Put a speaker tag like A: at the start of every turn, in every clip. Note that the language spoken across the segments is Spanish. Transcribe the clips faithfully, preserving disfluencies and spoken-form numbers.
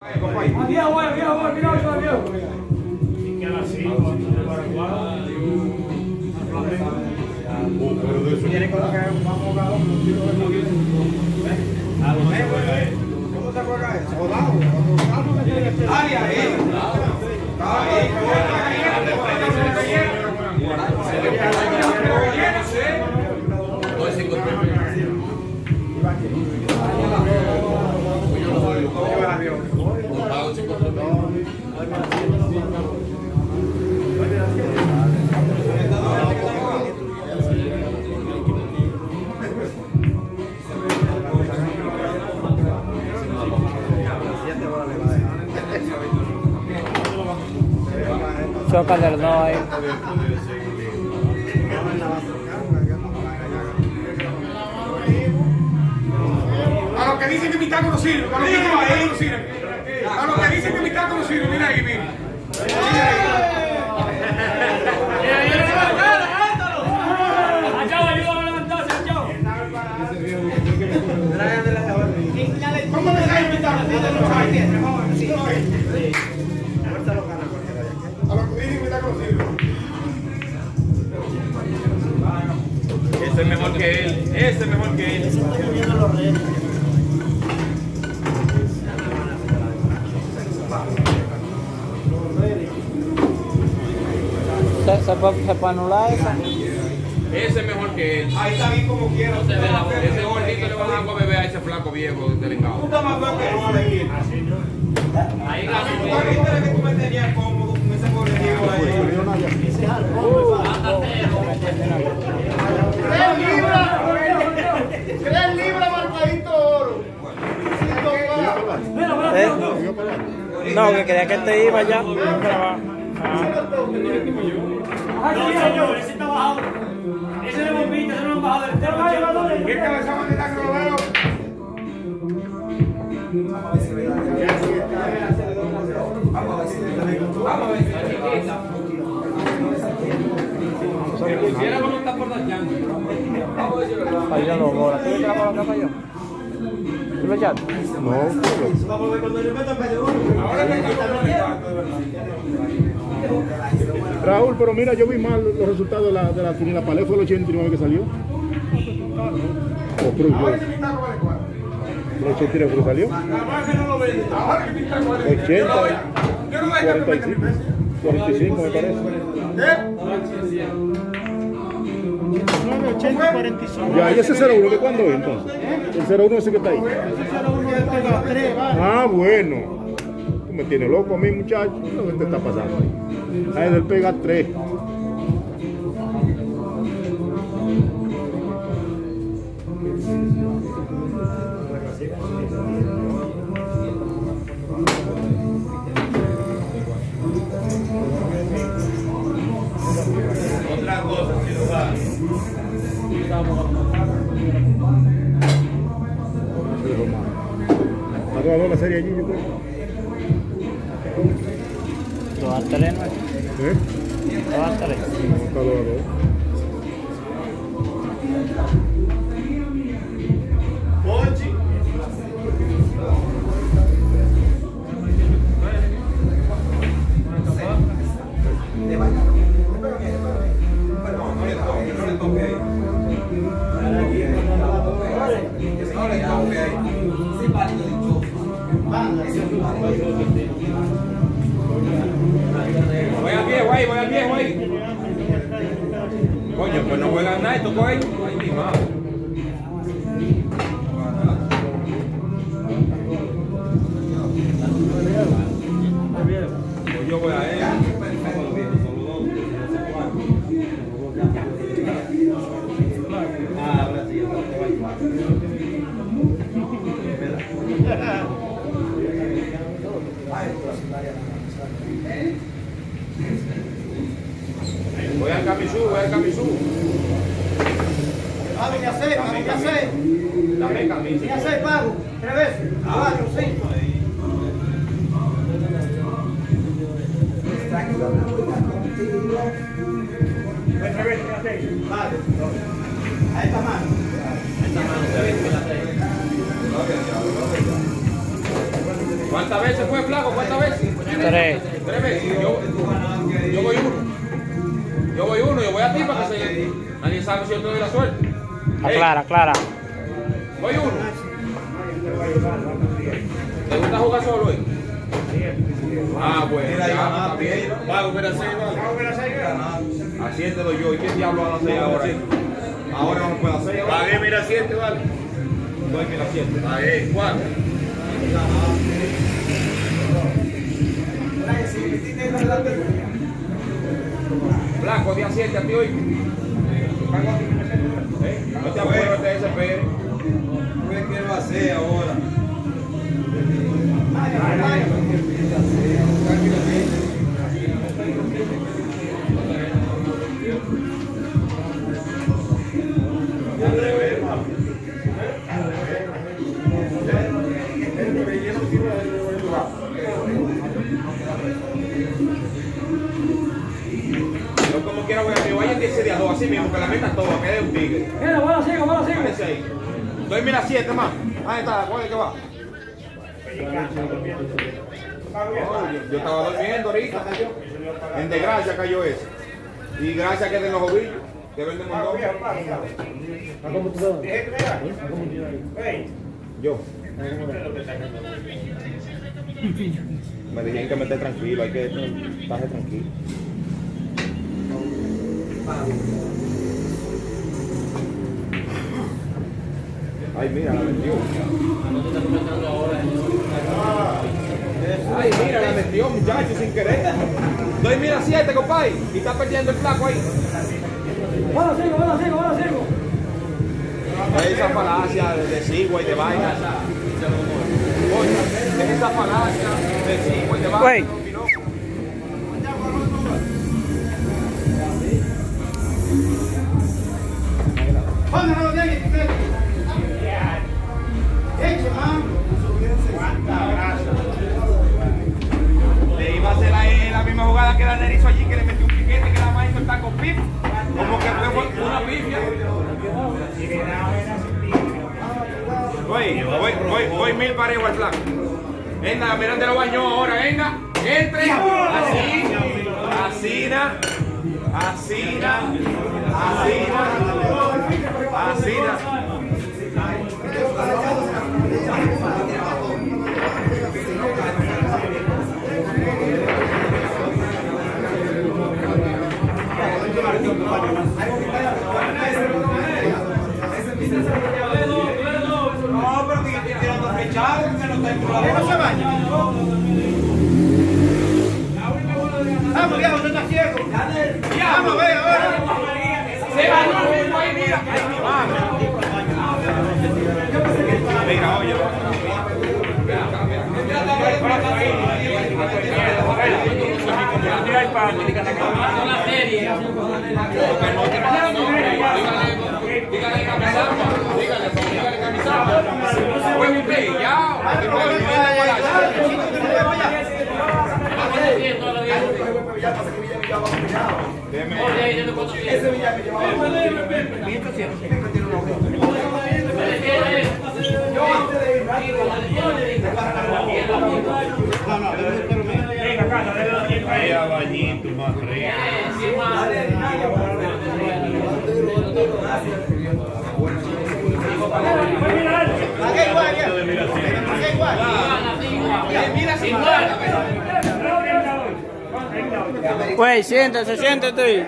A: Aquí abuelo, aquí abuelo, mira otro avión.
B: Y queda así,
A: Tiene que colocar vamos a un tiro de morir. ¿Cómo se juega eso? Rodado. Ahí, ahí.
C: Chócale los dos ahí.
A: A los que dicen que mi taco no sirve, a los que dicen que mi taco no sirve, a los que dicen que mi taco no sirve, mira ahí, mira. ¿Cómo me cae mi taco? A los que dicen que mi taco no sirve.
D: Ese es mejor que él, ese es mejor que él.
C: ¿Se, se, puede, ¿Se puede anular esa?
D: Ese es mejor que él.
A: Ahí está bien como quiera.
D: Ese gordito le va a dar agua a beber a ese flaco viejo delicado.
A: Tú estás más feo que no de aquí.
D: Ahí
A: la vida que tú me tenías cómodo con ese gordito ahí. Ese es algo. Tres libras. Tres libras marcadito oro.
C: ¿Eh? No, que quería que te iba ya.
B: No, señor, ese está bajado. Ese de bombita, ese no lo han bajado del tema.
A: ¿Qué cabeza bandera que lo veo? Vamos a ver si
D: Si era como está por las llantas.
C: Para ir a los bolas. ¿Tú viste la bola acá para allá? ¿Tú lo echaste?
E: No,
A: ahora me está
E: Raúl, pero mira, yo vi mal los resultados de la, de la quiniela. Palé fue el ochenta y nueve que salió. O Cruz,
A: ahora que mi taco vale cuatro.
E: el ochenta y nueve que salió.
A: Ahora que no lo vende. Ahora que mi taco vale
E: ochenta,
A: yo no voy a estar con veinte mil pesos.
E: cuarenta y cinco me parece.
A: ¿Eh?
B: ochenta y cuarenta y cinco.
E: Ya, ¿y ese cero uno de cuándo es entonces? El cero uno ese que está ahí. Ah, bueno. Tú me tienes loco a mí, muchacho. ¿Qué te está pasando ahí? Ahí del pega tres.
D: Otra cosa, si lo va.
E: ¿A dos a dos la serie allí, yo creo?
C: Dos a tres, ¿no?
E: ¿Eh?
C: Dos a tres.
E: No, está dos a dos.
D: Voy al viejo ahí, voy al viejo ahí. Coño, pues no juegan nada, tocó ahí. Ay, mi madre. Pues yo voy a él. Ah, ahora sí, ahora te va a llevar. Voy al camisú, voy al camisú.
A: Ah, vine a hacer, vine a hacer.
D: Dame camisa.
A: Vine a hacer pago. Tres veces. Cuatro, cinco. Vale. A esta mano.
D: ¿Cuántas veces fue flaco? ¿Cuántas veces?
C: Tres.
D: Tres veces. Yo, yo voy uno. Yo voy uno, yo voy a ti para que se... Nadie sabe si yo te doy la suerte.
C: Aclara, aclara.
D: Voy uno. ¿Te gusta jugar solo hoy? Ah, bueno. Mira, ya, está bien. Va a volver a seis, vale. Va a volver a seis, a siete doy yo. ¿Y qué diablo va a hacer ahora? Ahora no puedo hacer. Va bien, mira siete, vale. Doy mira siete. Ahí, cuatro. Blanco, día siete a ti hoy. No te acuerdas, no te desesperes. ¿Qué va a hacer ahora? Yo como quiera voy a que vayan diez días dos así mismo, que la meta toda, que dé un tigre.
B: Mira, bola sigo, bola sigo.
D: Doy mira siete más. Ahí está, ¿cuál es que va? Oh, yo, yo estaba durmiendo ahorita. En desgracia cayó ese. Y gracias que de los ovillos, que venden un montón. Yo. Me dijeron que me esté tranquilo, hay que estar tranquilo. Ay, mira, la metió. Ay, mira, la metió, muchachos, sin querer. Doy mira siete, compadre. Y está perdiendo el flaco ahí.
B: Bola sigo, bola sigo, bola sigo.
D: Esa falacia de, de sigua y de vaina. Oye, es esa falacia de sigua y de vaina.
C: Wey.
D: Le iba a hacer la, la misma jugada que la hizo allí, que le metió un piquete que la más hizo el taco pip. Como que fue una pifia. Voy, voy, voy, voy mil parejo al flaco. Venga, Miranda lo bañó ahora, venga. Entre. Así. Asina. Asina. Asina. Asina. No, pero que estoy tirando fechado, que no tengo la no se baña. Vamos, viejo, no está ciego. Vamos, a ver, ahora. Se bañó el mismo ahí, mira. Mira, oye. Mira el pan, una serie. Dígale camisamba, dígale, dígale camisamba. Oye, usted, ya. Ese Villar me llevaba mil ochocientos. Yo antes de ir,
F: Vaya bañito más rico.
C: Wey, siéntese, siéntete.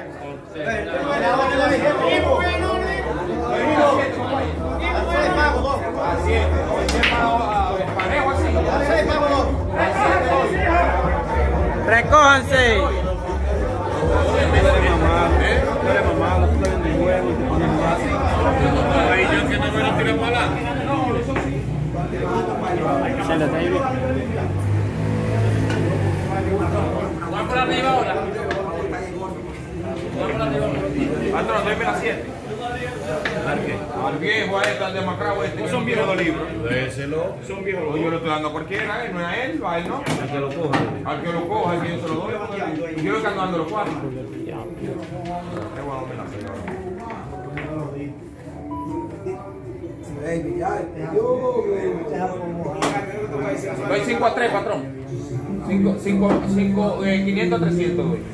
C: Recójanse. Siéntate ahí.
D: Vamos por arriba ahora. Vamos por arriba. Andrés, déme la siete. ¿Al qué? Al viejo, a este, al demacrado este. Son viejos de libros.
F: Déselo.
D: Son viejos de libros. Yo lo estoy dando a cualquiera, ¿eh? No es a él, a él no.
F: Al que lo coja.
D: Al que lo coja, al que yo se lo doy. Yo lo estoy dando los cuatro. Qué bueno me la señora. Doy cinco a tres, patrón. cinco, cinco, cinco, eh, quinientos a trescientos, güey.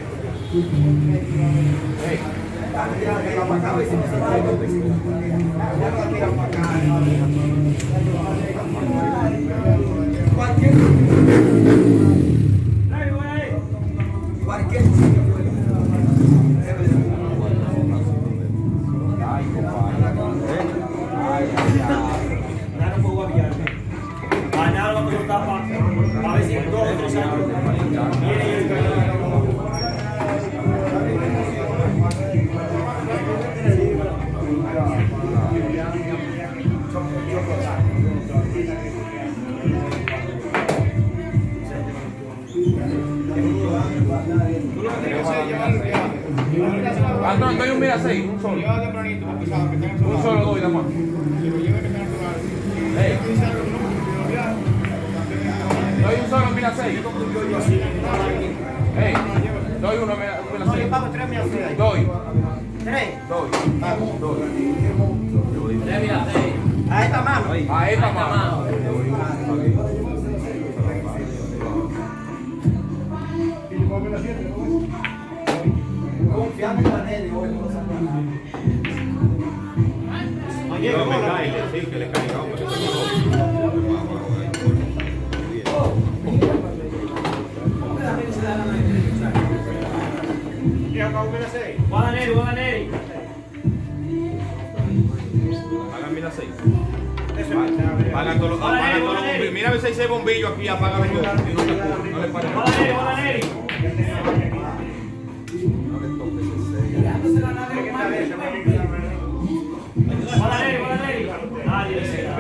D: Hey.
B: A ver si en dos o tres años viene el
D: Patrón, doy un mil a seis, un solo. Un solo doy, nada más. Hey. Doy un solo mil a seis. Hey. Doy uno mil a seis. Doy.
B: tres.
D: Doy. Doy.
B: tres mil a seis. A esta mano.
D: A esta mano.
B: Confiando en la Nelly.
F: Oye, no me cae, sí, que le caiga.
B: Guada Nelly, guada Nelly.
D: Pagan mil a seis. Pagan todos los bombillos. Mira a ver si hay seis bombillos aquí, apágame todo. No le pares.
B: Guada Nelly, guada Nelly. Guada Nelly, guada Nelly. Nadie le será.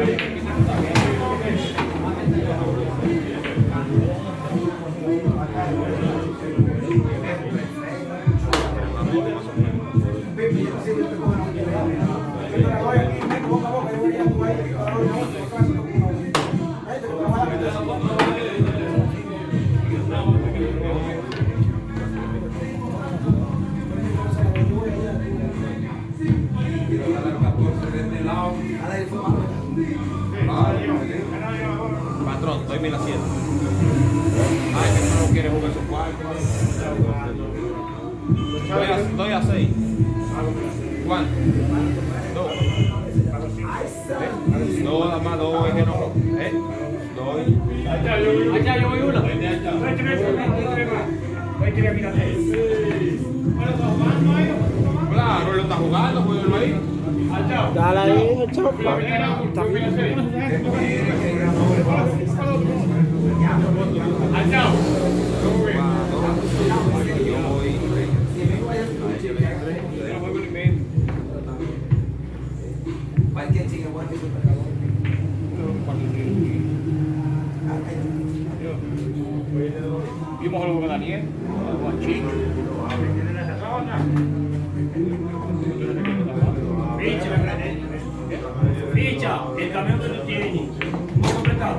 D: Patrón, doy mil a siete. Ay, que no quiere jugar su cuarto. Doy a, doy a seis. ¿Cuánto? Dos. ¿Eh? Dos, nada más, dos, es que no. ¿Eh? Doy.
B: Allá yo voy uno.
D: Claro, él lo está jugando, jueguenlo ahí.
C: Dale ahí, chopa.
B: Vimos algo con Daniel, Guachín. Ficha, el camión que tú tienes, ¿cómo completado?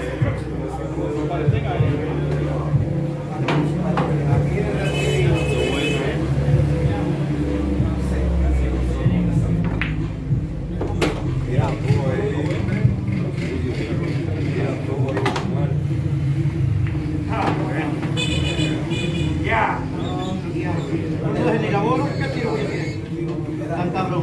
B: Ya. Entonces, ni la bola, ¿qué tiro que tiene? Tan cabrón.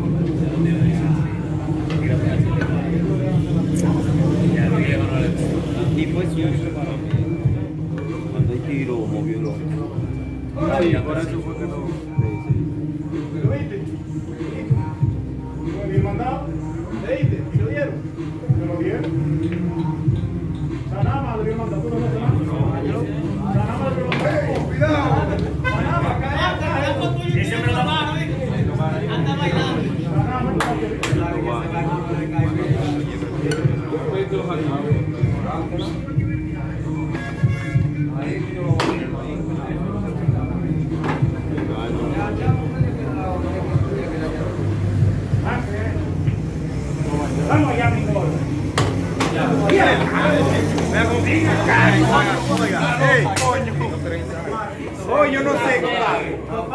F: Y pues yo cuando hay tiro movió los. Sí, ahora eso fue que no.
E: ¿Lo viste? ¿Fue bien mandado? ¿Leíste? ¿Se lo dieron? ¿Se lo dieron? Sanama le dio mandado. ¿Tú no ves Sanama? Sanama le dio mandado. ¡Cuidado! Sanama, cállate.
B: Ese me lo da mano, anda bailando.
E: Sanama,
B: Vamos allá, mi gol.
D: Hoy yo no sé, compadre.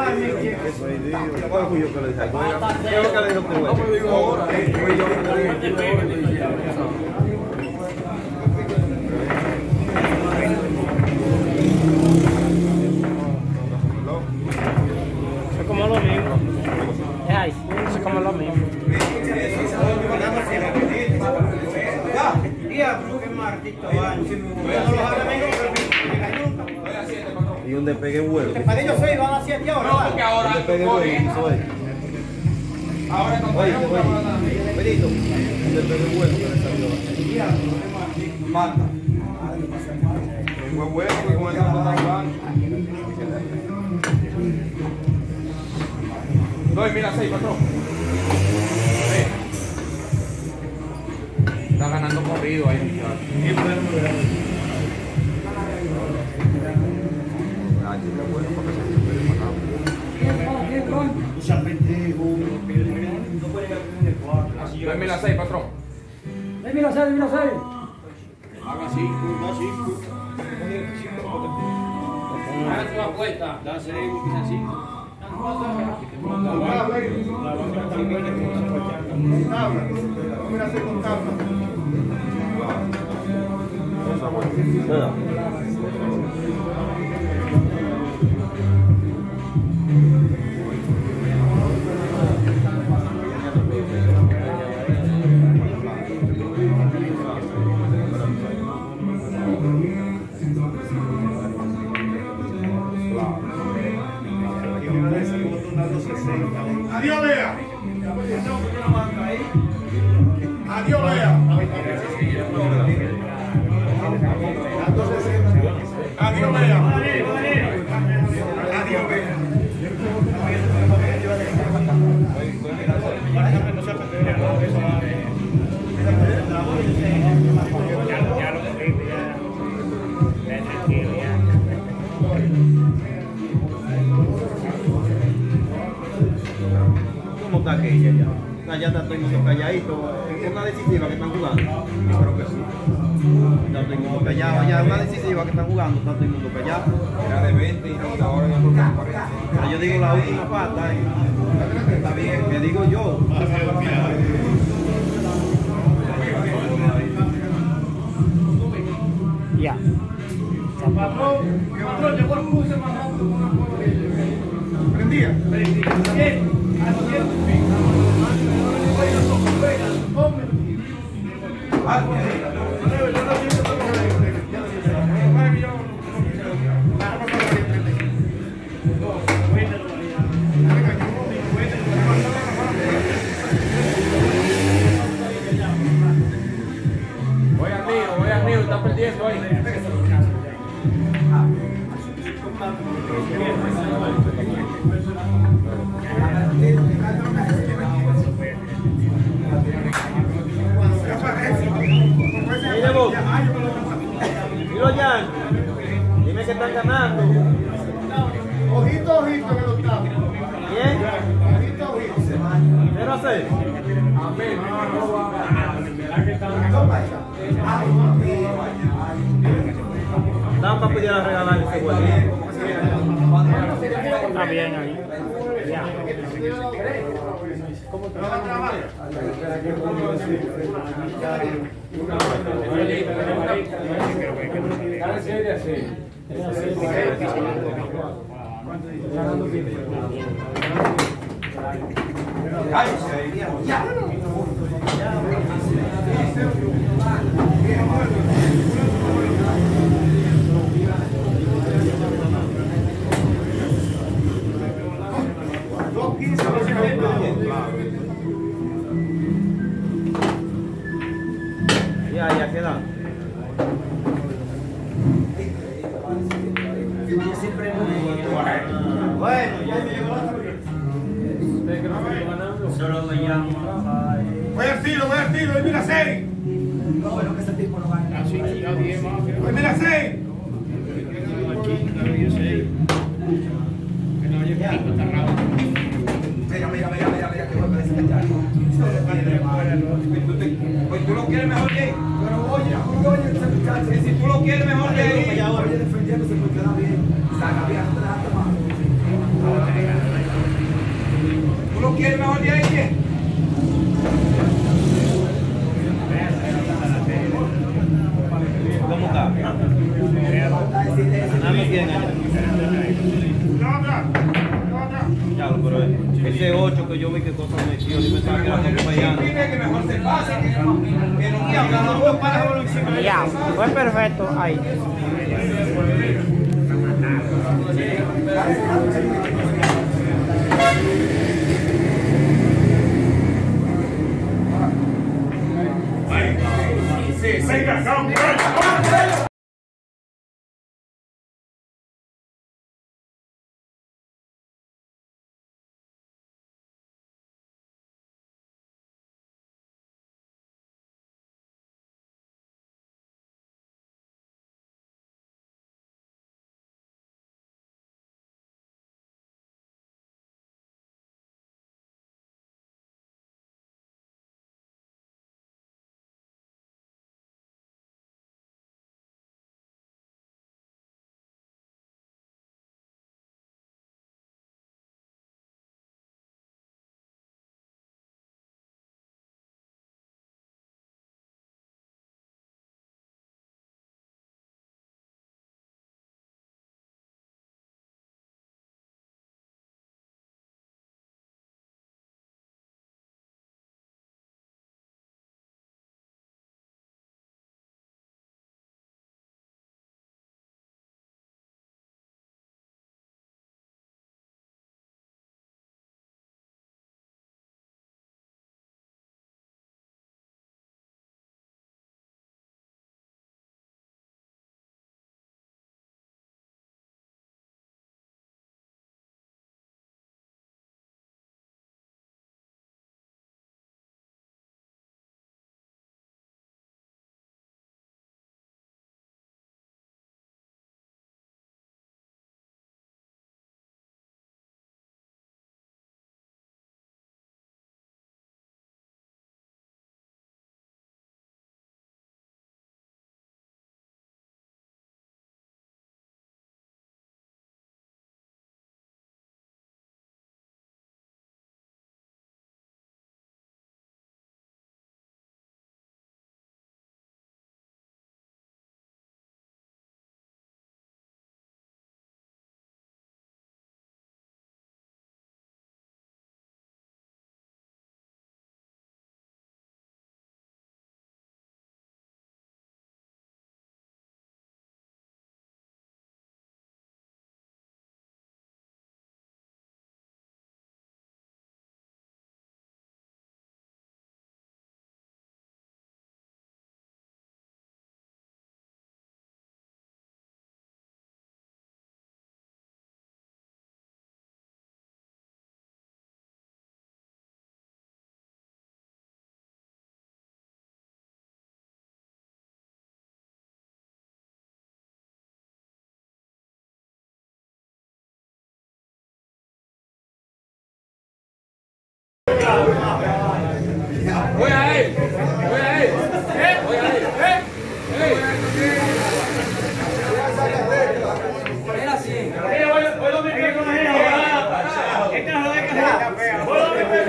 C: Es como lo mismo. Es ahí. Es como lo mismo.
G: Y un despegue bueno.
B: Para ellos seis van a siete ahora.
D: No, porque ahora
G: Un despegue bueno. Eso es.
D: ahora con
G: Oye, oye. Benito. Un despegue bueno que le salió.
D: mata. Fue bueno que con el campo tan grande. Doy, mira, seis, patrón. Sí. Está ganando corrido ahí. Doy, mira, seis, patrón.
B: Mira seis, mira seis.
D: Haga cinco, da cinco.
B: Hagan una apuesta. Da seis, quizás cinco.
A: Adiós, Lea. Adiós, Lea. Adiós, Lea. Adiós, Lea.
G: ¿Cómo está aquella ya? Ya está todo el mundo calladito. Es una decisiva que están jugando. Yo creo que sí. Está todo el mundo callado. Ya una decisiva que están jugando. Está todo el mundo callado.
D: Era de veinte y ahora ya por cuarenta.
G: Pero yo digo la última pata. ¿Eh? Está bien, que digo yo.
C: Ya.
A: ¿Prendía?
D: Voy al mío, voy al mío, está perdiendo ahí.
G: Mire vos. Miro Jan. Dime que están ganando.
A: Ojito, ojito en el octavo.
G: ¿Quién?
A: Ojito, ojito.
G: cero a seis. Están para pedir a regalar ese juego.
C: Está bien ahí. Ya.
G: Ya, ya queda. Bueno, ya me llegó la solo me llamo.
A: Voy al tiro, voy al tiro, hoy mira seis. Hoy mira seis.
D: Mira, mira, mira, mira, mira, que golpe de ese muchacho. Pues tú lo quieres mejor que él. Pero oye, oye, ese muchacho. Si tú lo quieres mejor que
G: bien allá. Ya, pero ese ocho que yo vi que cosas metió, yo pensaba que era acompañando.
D: Que mejor se pase que que no
C: Ya, fue perfecto ahí.
A: Venga, vamos.
D: Voy a él, voy a él, voy a él, eh,
B: Era así. ¿Puedo meter con la hija? Esta no la deja. ¿Puedo meter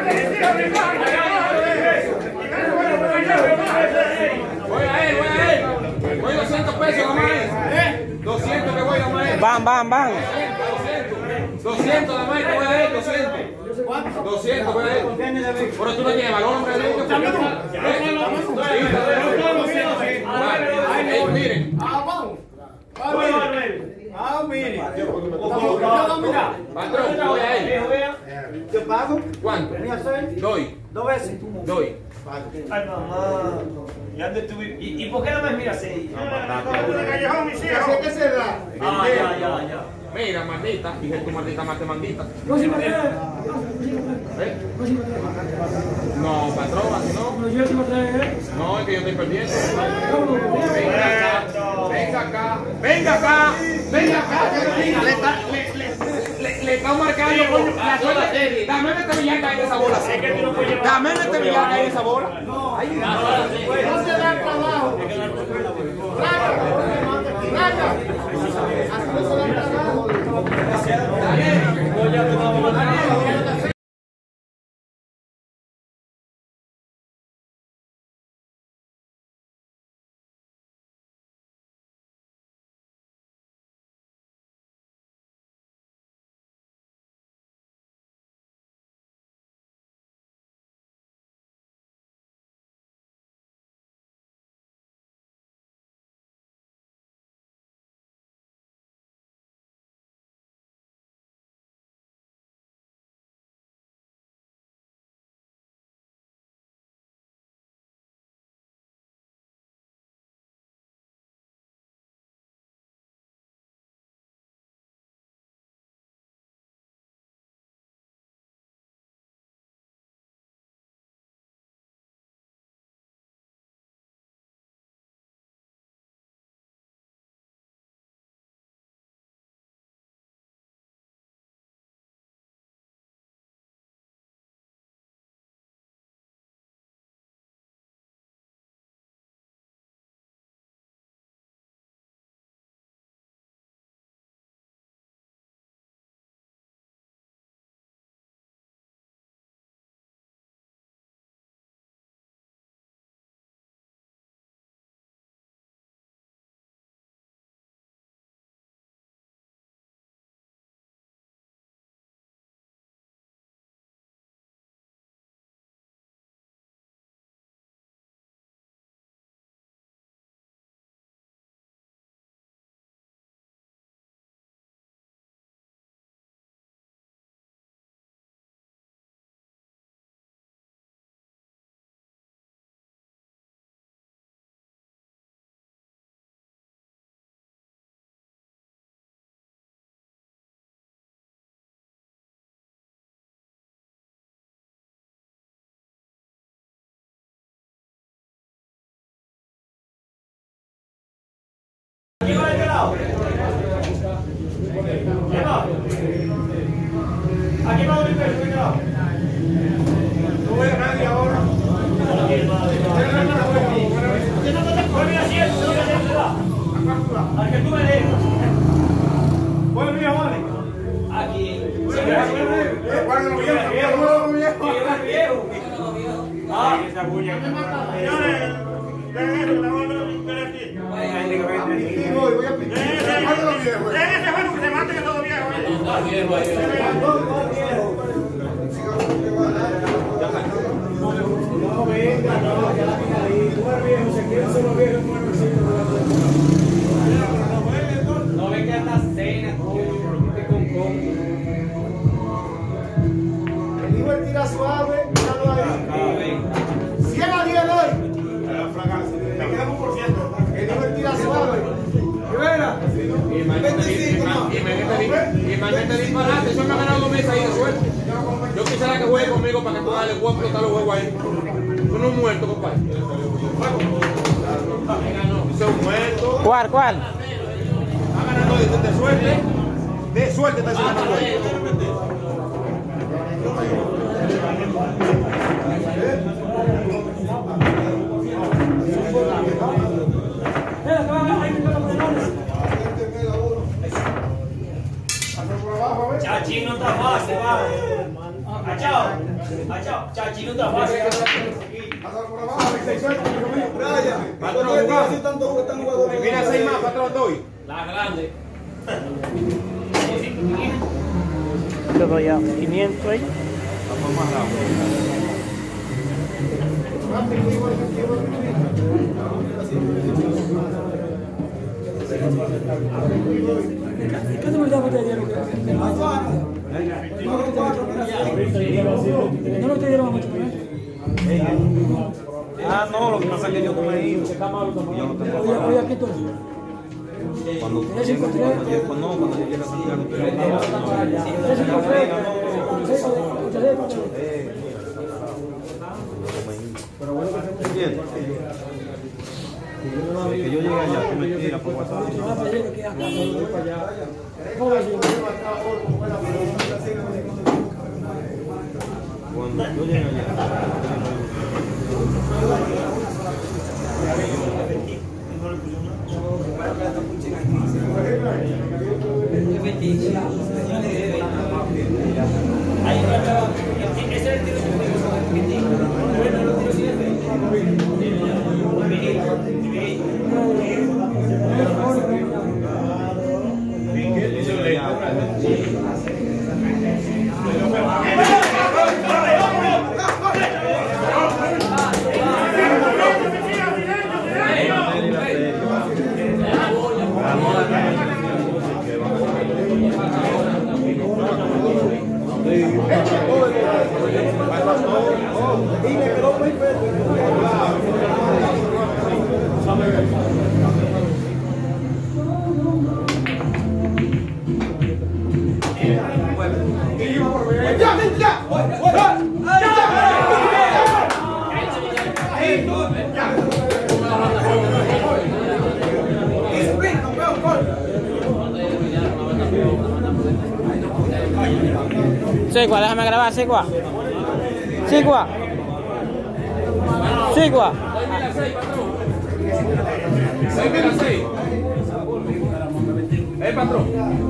D: voy a él, voy a él, voy doscientos pesos nomás, eh, doscientos que voy nomás.
C: Van, van, van.
D: doscientos nada más, que voy a él, doscientos. doscientos voy a él. Pero tú no tienes valor, hombre. Miren.
G: Ah, mire.
D: Patrón, voy a él.
G: Yo pago.
D: ¿Cuánto? Doy.
G: Dos veces.
D: Doy.
B: Ay, mamá. ¿Y, dónde estuve? ¿Y, ¿Y por qué no me miras así? Ah, ya, ya, ya.
D: Mira, maldita, dije tu maldita mate maldita. ¿Eh? No, patrón, así no. No, es que yo estoy perdiendo. Venga acá, venga acá, venga acá, venga acá, que le está, le, le, le, le está marcando con la suerte. Dame este billar en esa bola. Dame este billar en esa bola. No, no se da trabajo. Raga, así no se da trabajo.
B: lado. Aquí va a dormir, de este lado.
A: No veo a nadie ahora.
B: Al que tú me dejas.
A: Bueno, mío, vale.
B: Aquí.
A: Guarda los viejos, guarda los viejos.
B: Viejo. Ah,
F: Esa bulla.
A: Voy, voy a pintar. Guarda los viejos.
F: Ese juego que se mate que todo viejo.
B: no venga, no, ya la tiene ahí. Tú eres viejo, se quiere solo viejo en un no venga a la cena, con con. El hijo tira suave, míralo ahí. cien a diez hoy.
A: Me queda un por ciento.
B: El hijo tira suave. ¿Qué vera?
D: Y Magnete disparate, eso me ha ganado dos meses ahí de suerte. Yo quisiera que juegue conmigo para que tú dale voy a explotar los juegos ahí. Tú no es muerto, compadre. Eso es un muerto.
C: ¿Cuál, cuál?
D: Está ganando de, de suerte. De suerte está haciendo juego.
B: Chachi no está fácil, va. Achao, achao, Chachi no está fácil.
D: Mira, seis más, patrón, doy.
B: La grande.
C: Te doy a quinientos ahí.
D: Vamos más rápido.
B: ¿Qué te verdad que te dieron? No lo te dieron mucho,
G: Ah, no, lo que pasa es que yo no me he ido. Yo no tengo
B: Oye, oye, aquí entonces.
G: Cuando llegue, cuando llegue, no, cuando llegue a Santiago, pero bueno, ¿entiendes? Que yo llegue allá, tú me tiras por WhatsApp. Cuando yo llegue allá.
C: Sigua, déjame grabar, Sigua. Sigua. Sigua.
D: seis mil seis. Eh, patrón.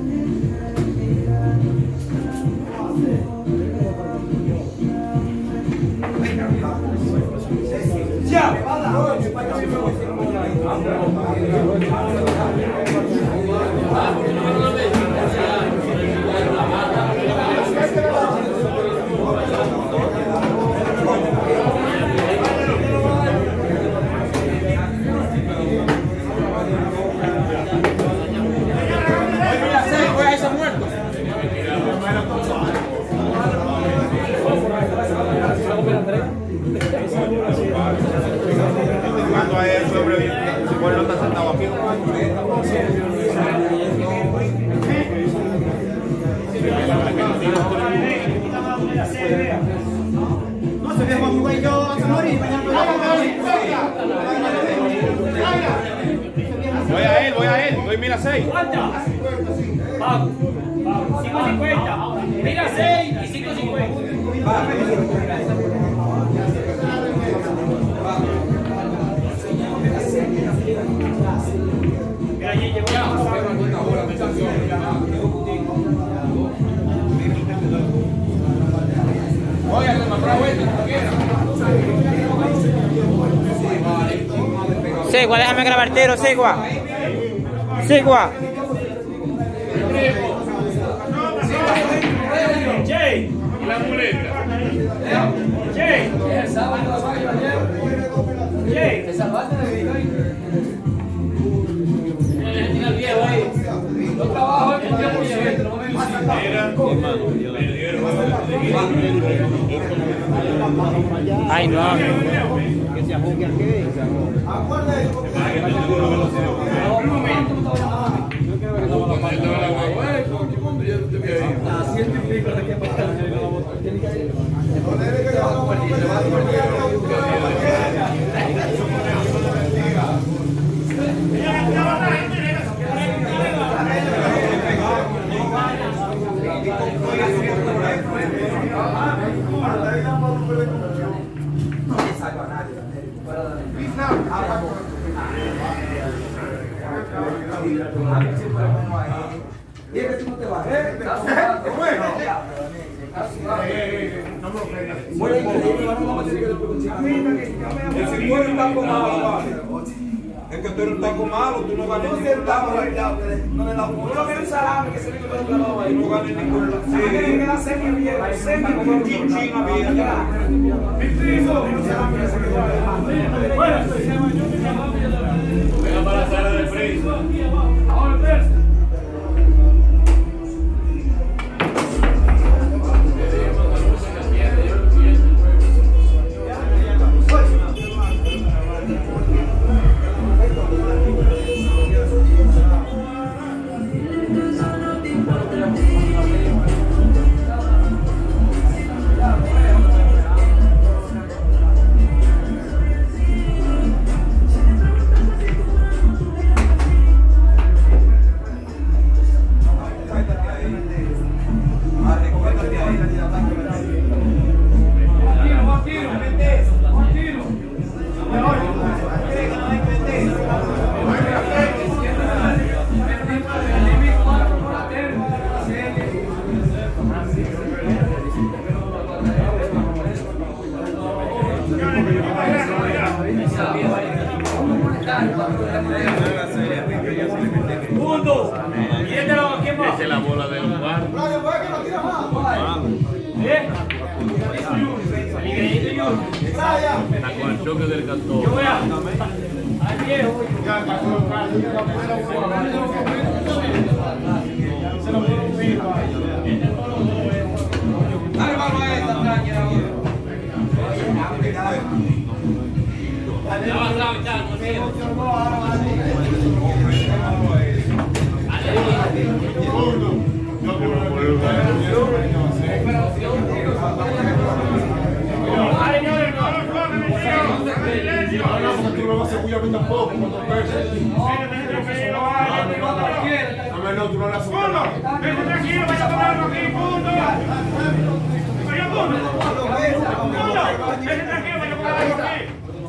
D: Cuando a él sobrevive, si por no está sentado aquí.
B: No se deja jugar yo a morir.
D: Voy a él, voy a él. Voy mira seis.
B: ¿Cuántas? Vamos. cinco cincuenta. Mira seis y cinco cincuenta. Mira, allí llegó ya.
D: Oye, que me compra vuelta, como quiera.
C: Sigua, déjame grabar el tiro, Sigua. Sigua.
B: Jay.
F: La muleta.
B: Jay. Jay.
H: Te salvaste de mi el viejo ahí. Yo trabajo en el diez por ciento, no me pasa nada.
C: Ay, no.
G: Que se ajuque aquí.
D: Es que tú eres un taco malo, tú no ganas ningún taco.
H: No le da un poco. Tú no quieres un salame que se le quedó el clavado ahí.
D: No ganas ningún taco.
H: Sí, que queda semi abierto, semi abierto.
D: Chin abierto.
F: Venga para la sala de prensa.
B: Ahora, verse. Punto. ¿Y este lo quién va?
F: Esa es la bola de los cuartos.
B: ¿Eh? Miguelito y yo.
F: Está con el choque del cantón.
B: Yo voy a. Al viejo.
H: Dale, vamos a esta tranquila ahora.
A: Vete tranquilo, vaya a tomarlo aquí, punto. Vaya, punto. Vete tranquilo, vaya a tomarlo aquí.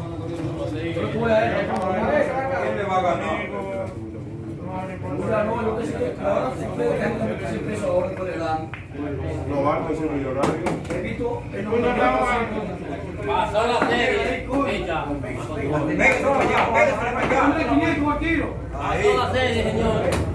D: ¿Quién le va a ganar?
E: Los barcos son millonarios.
H: Pasó la serie. Hecha.
D: Venga, para allá, venga, para allá.
H: Pasó la serie, señores.